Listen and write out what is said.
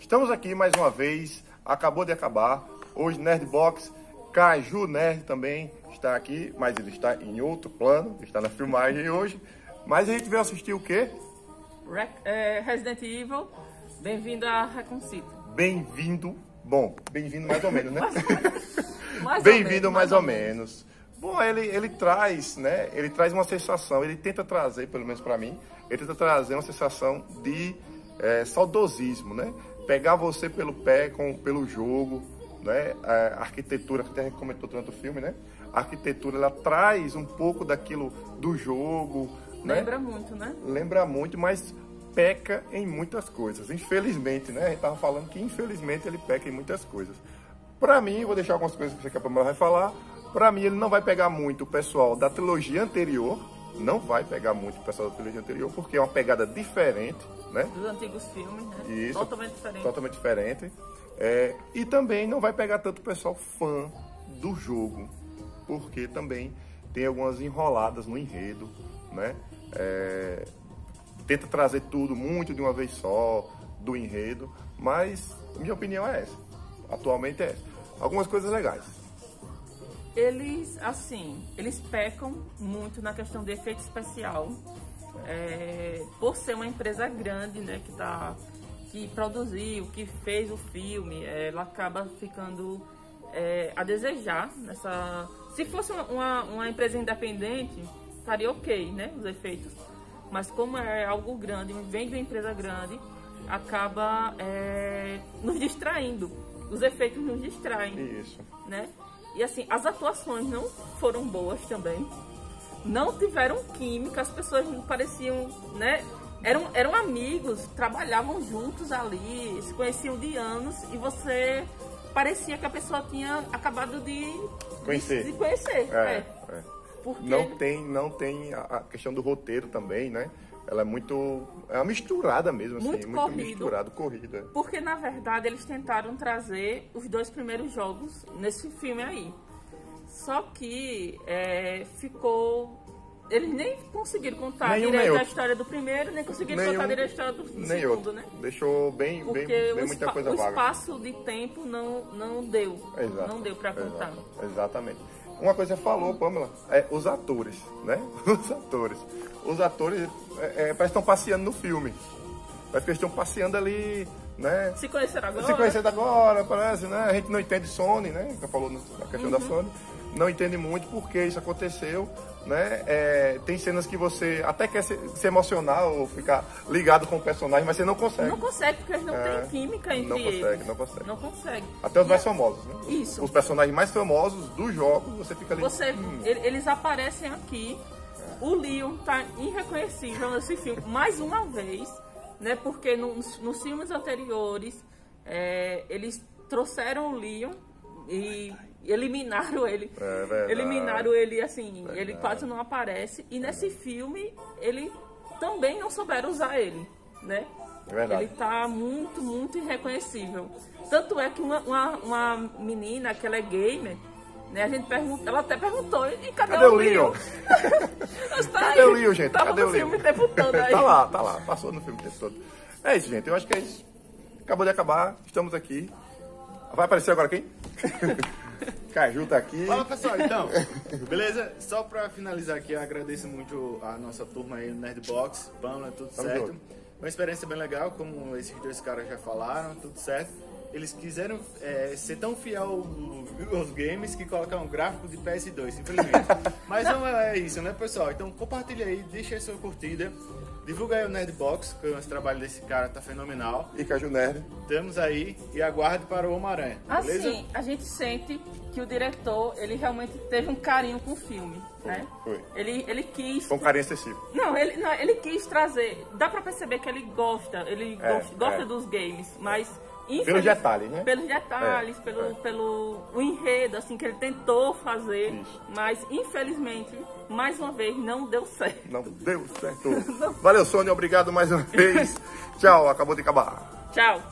Estamos aqui mais uma vez, acabou de acabar. Hoje Nerdbox, Caju Nerd também está aqui, mas ele está em outro plano, está na filmagem hoje. Mas a gente veio assistir o quê? Resident Evil, bem-vindo a Raccoon City. Bem-vindo, bom, bem-vindo mais ou menos, né? Bem-vindo mais ou menos. Bom, ele traz, né? Ele traz uma sensação, ele tenta trazer, pelo menos para mim, ele tenta trazer uma sensação de saudosismo, né? Pegar você pelo pé pelo jogo, né? A arquitetura, que a gente comentou durante o filme, né? A arquitetura, ela traz um pouco daquilo do jogo, né? Lembra muito, né? Lembra muito, mas peca em muitas coisas. Infelizmente, né? A gente tava falando que infelizmente ele peca em muitas coisas. Para mim, vou deixar algumas coisas que a Pamela vai falar. Para mim, ele não vai pegar muito o pessoal da trilogia anterior. Não vai pegar muito o pessoal da trilogia anterior, porque é uma pegada diferente, né? Dos antigos filmes, né? Isso, totalmente diferente. Totalmente diferente. E também não vai pegar tanto o pessoal fã do jogo, porque também tem algumas enroladas no enredo, né? Tenta trazer tudo muito de uma vez só, do enredo, mas minha opinião é essa. Atualmente é essa. Algumas coisas legais. Eles pecam muito na questão de efeito especial. Por ser uma empresa grande, né, que produziu, que fez o filme, ela acaba ficando a desejar nessa. Se fosse uma empresa independente, estaria ok, né, os efeitos. Mas como é algo grande, vem de uma empresa grande, acaba nos distraindo. Os efeitos nos distraem. Isso. Né? E assim, as atuações não foram boas também. Não tiveram química, as pessoas pareciam, né? Eram amigos, trabalhavam juntos ali, se conheciam de anos e você parecia que a pessoa tinha acabado de conhecer. Porque não tem a questão do roteiro também, né? Ela é uma misturada mesmo, assim, muito corrida. Porque, na verdade, eles tentaram trazer os 2 primeiros jogos nesse filme aí. Só que eles nem conseguiram contar direito a história do primeiro, nem conseguiram contar direito a história do segundo, né? Deixou bem muita coisa vaga. O espaço de tempo não deu. Exato, não deu pra contar. Exatamente. Uma coisa que você falou, Pamela, os atores, né? Os atores parece que estão passeando no filme. Parece que eles estão passeando ali, né? Se conheceram agora, parece, né? A gente não entende Sony, né? Que falou na questão da Sony. Não entende muito porque isso aconteceu, né? Tem cenas que você até quer se emocionar ou ficar ligado com o personagem, mas você não consegue. Não consegue, porque eles não têm química entre eles. Não consegue. Não consegue. Até os mais famosos, né? Isso. Os personagens mais famosos dos jogos, você fica ali... Eles aparecem aqui, o Leon tá irreconhecível nesse filme, mais uma vez, né? Porque nos filmes anteriores, eles trouxeram o Leon e eliminaram ele. Eliminaram ele, assim, ele quase não aparece. E nesse filme, ele também não souberam usar ele, né? É verdade. Ele tá muito, muito irreconhecível. Tanto é que uma menina, que ela é gamer, né? Ela até perguntou, e cadê o Leon? Cadê o Leon, gente? Tava no filme o tempo todo aí. Tá lá, passou no filme o tempo todo. É isso, gente, eu acho que é isso. Acabou de acabar, estamos aqui. Vai aparecer agora quem? Caju tá aqui. Fala, pessoal, então, beleza? Só pra finalizar aqui, eu agradeço muito a nossa turma aí no Nerdbox, Pamela, tudo certo. Junto. Uma experiência bem legal, como esses 2 caras já falaram, tudo certo. Eles quiseram ser tão fiel aos games que colocaram um gráfico de PS2, infelizmente. Mas não é isso, né, pessoal? Então compartilha aí, deixa aí sua curtida. Divulga aí o Nerdbox, que esse trabalho desse cara tá fenomenal. E Caju Nerd. Estamos aí e aguarde para o Homem-Aranha, beleza? Assim, a gente sente que o diretor, ele realmente teve um carinho com o filme, né? Foi. Ele quis... Com carinho excessivo. Ele quis trazer... Dá pra perceber que ele gosta dos games, mas... Pelos detalhes, né? Pelos detalhes, pelo o enredo, assim, que ele tentou fazer. Isso. Mas, infelizmente, mais uma vez, não deu certo. Não deu certo. Valeu, Sônia. Obrigado mais uma vez. Tchau. Acabou de acabar. Tchau.